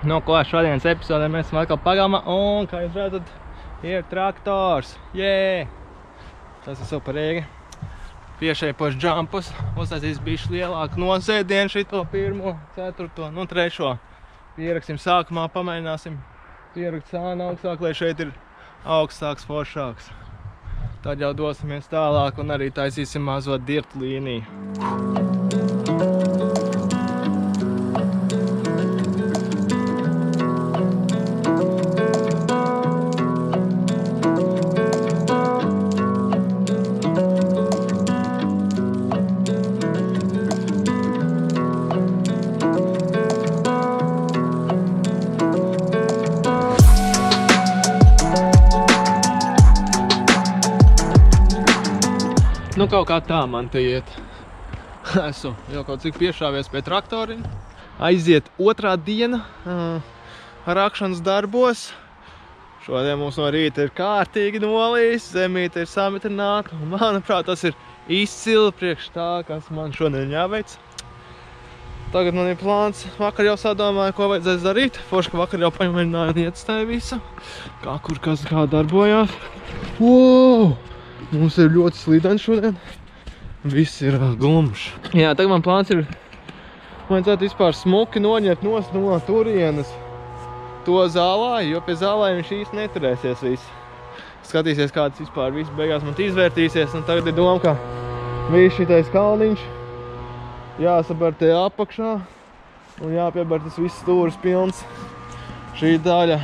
Nu, ko šodienas epizodē mēs esam atkal pagalmā, un, kā jūs redzat, ir traktors. Jē! Tas ir superīgi. Piešeipos džampus, uztaisīs bišķi lielāku nosēdienu šito 1., 4., nu 3. Pieraksim sākumā, pamēģināsim pierakt sānu augstāk, lai šeit ir augstāks, foršāks. Tad jau dosimies tālāk un arī taisīsim mazo dirtu līniju. Nu, kaut kā tā man te iet. Esmu jau kaut cik piešāvies pie traktoriņa. Aiziet 2. diena rakšanas darbos. Šodien mums no rīta ir kārtīgi nolījis, zemīte ir samitrināta. Un, manuprāt, tas ir izcili priekš tā, kas man šodien jāveic. Tagad man ir plāns. Vakar jau sadomāju, ko vajadzēs darīt. Forši, ka vakar jau pamēģināju un ietstēju visu. Kā kur kas kā darbojās. Wow! Mums ir ļoti slīdens šodien. Viss ir glumšs. Jā, tagad man plāns ir vajadzētu vispār smuki noņemt no turienes to zālāju, jo pie zālāju viņš īsti neturēsies viss. Skatīsies, kā tas vispār viss beigās man izvērtīsies. Un tagad ir doma, ka viss šitais kalniņš jāsabar te apakšā un jāpiebar tas viss stūris pilns. Šī daļa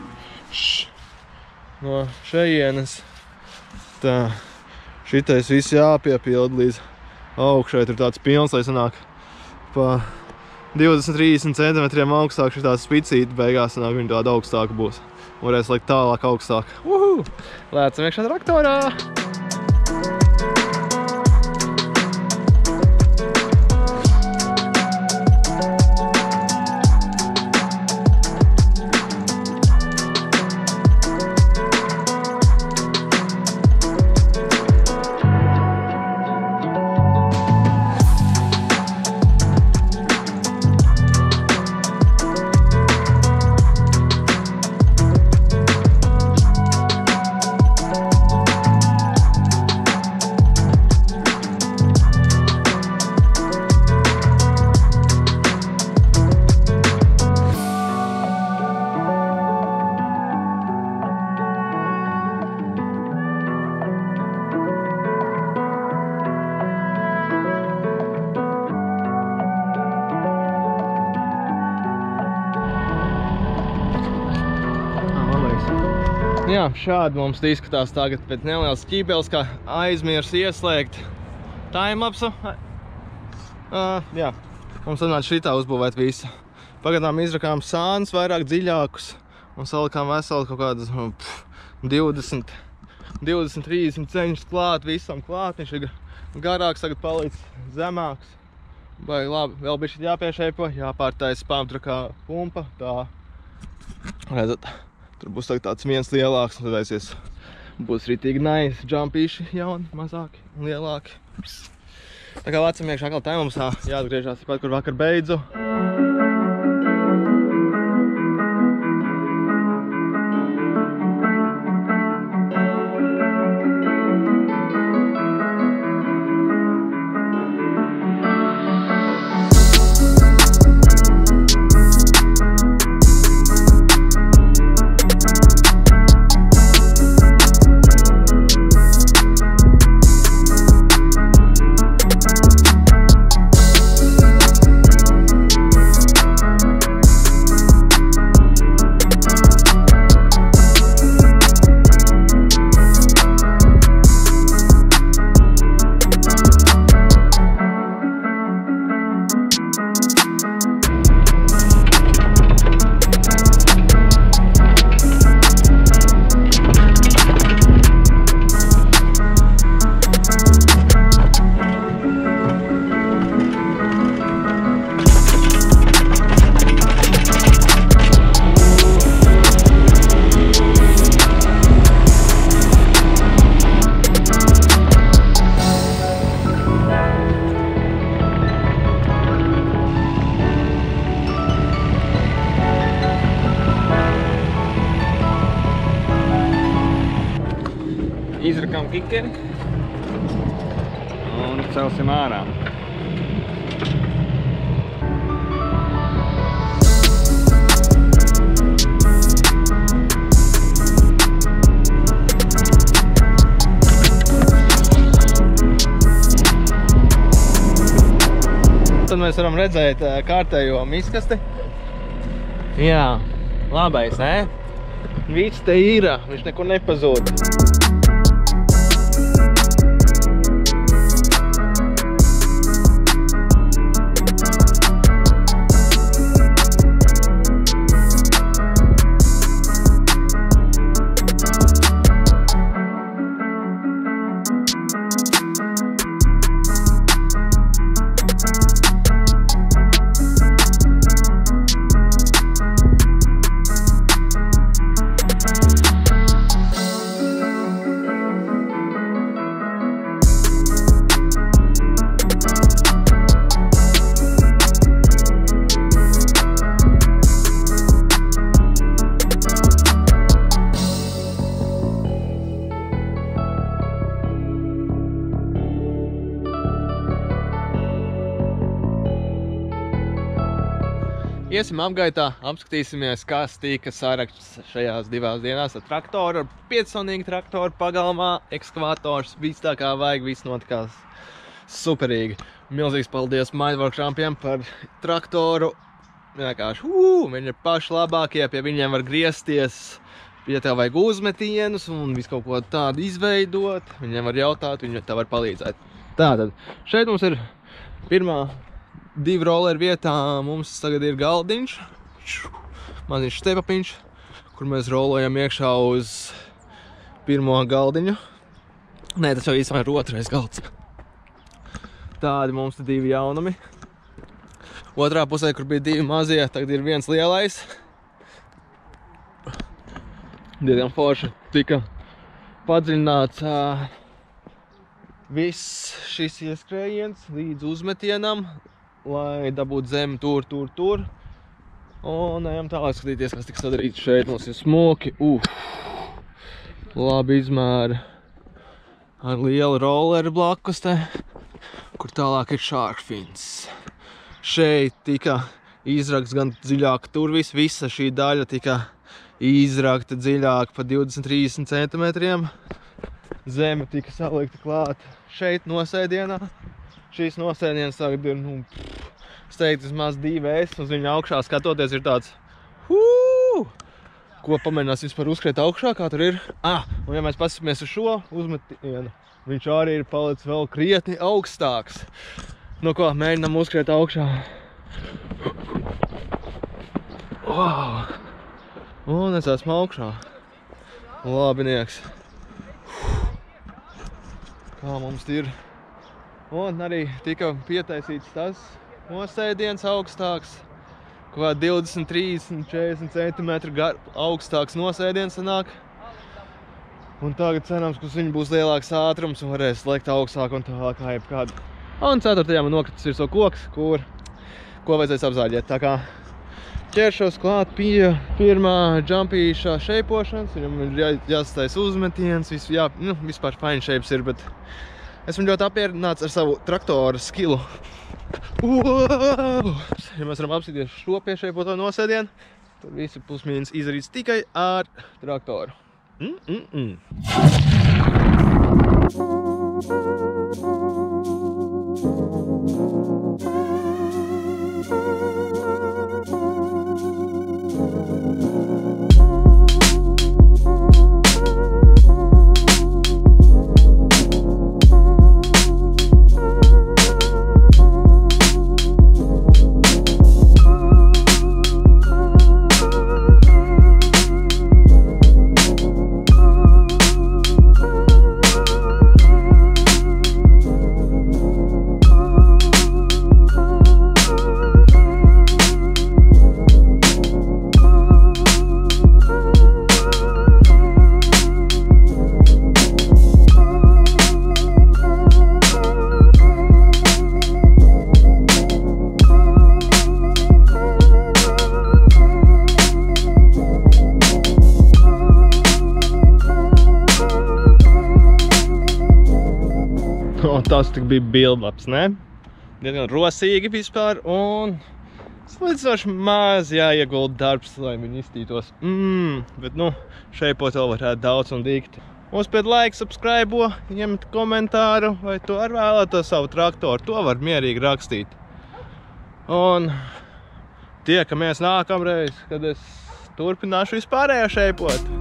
no šejienes. Tā, šitais viss jāpiepild līdz augšai, tur tāds pilns, lai sanāk pa 20-30 centimetriem augstāk šitās spicīti beigās sanāk, viņa tāda augstāka būs. Varēs likt tālāk augstāk. Lēcam iekšā traktorā! Jā, šādi mums izskatās tagad pēc nelielas ķībeles, kā aizmirs ieslēgt timelapsu. Jā, mums sanāca šitā uzbūvēt visu. Pagadām izrakām sānus vairāk dziļākus un salikām veseli kaut kādas 20-30 ceņus klāt, visam klāt. Viņš ir garāks, tagad palicis zemāks. Vai labi, vēl bišķi jāpiešeipo, jāpārtaisa pāmtrakā pumpa, tā. Redzat. Tur būs tāds viens lielāks, un tad aizies būs ritīgi nice jumpīši, jauni, mazāki un lielāki. Tā kā lēcam iekšā atkal timelapsā, jāatgriežās tikpat, kur vakar beidzu. Izrakam kikeri un celsim ārā. Tad mēs varam redzēt kārtējo miskasti. Jā, labais, ne? Viss te ir, viņš nekur nepazūd. Iesim apgaitā, apskatīsimies, kas tika saraksts šajās divās dienās ar traktoru, ar 5-sonīgu traktoru pagalmā, ekskavators, viss tā kā vajag, viss notikās superīgi. Milzīgs paldies Mindworkshampiem par traktoru. Vienkārši, viņi ir paši labākie, pie viņiem var griezties, ja tev vajag uzmetienus un visu kaut ko tādu izveidot. Viņiem var jautāt, viņi tev var palīdzēt. Tātad, šeit mums ir pirmā 2 rolleri vietā, mums tagad ir galdiņš, maziņš stepapiņš, kur mēs rolojam iekšā uz pirmo galdiņu. Nē, tas jau īstenībā ir otrais galds. Tādi mums te 2 jaunumi. Otrā pusē, kur bija 2 mazie, tagad ir 1 lielais. Diezgan forši tika padziļināts viss šis ieskrējiens līdz uzmetienam, lai dabūtu zemi tur. Un ejam tālāk skatīties, kas tika sadarīts šeit. Mums ir smuki, labi izmēri ar lielu rolleri blakus te, kur tālāk ir shark fins. Šeit tika izrakts gan dziļāk tur visa šī daļa tika izrakta dziļāk pa 20-30 centimetriem. Zeme tika salikta klāt šeit nosēdienā. Šīs nosēdienas tagad ir, es teiktu, vismaz 2 uz viņa augšā skatoties ir tāds, ko pamēģinās vispār uzskriet augšā, kā tur ir. Un ja mēs paskatāmies uz šo uzmetienu, viņš arī ir palicis vēl krietni augstāks. Nu ko, mēģinām uzskriet augšā. Wow! Un es esmu augšā. Labinieks. Kā mums ir. Un arī tika pietaisīts tas nosēdiens augstāks, kā 20, 30, 40 centimetru augstāks nosēdiens sanāk. Un tagad cerams, ka viņi būs lielāks ātrums un varēs lekt augstāk un tālāk kā jebkādu. Un 4. man nokritis ir so koks, ko vajadzēs apzāļiet. Tā kā ķeršos klāt pie pirmā džampīša šeipošanas, viņam ir jāstais uzmetiens, vispār fine shapes ir, bet esmu ļoti apmierināts ar savu traktora skilu. Ja mēs varam apskatīties šo piešeipoto nosēdienu, tad visi plus-mīnus izdarīts tikai ar traktoru. Tas tik bija bildlaps, ne? Diezgan rosīgi vispār un salīdzinoši maz jāiegulda darbs, lai viņi iztītos. Bet šeit pot vēl varētu daudz un dīkt. Uzspied like, subscribe, iemet komentāru, vai tu arī vēlētos savu traktoru. To var mierīgi rakstīt. Un tiekamies nākamreiz, kad es turpināšu vispārējo šeipot.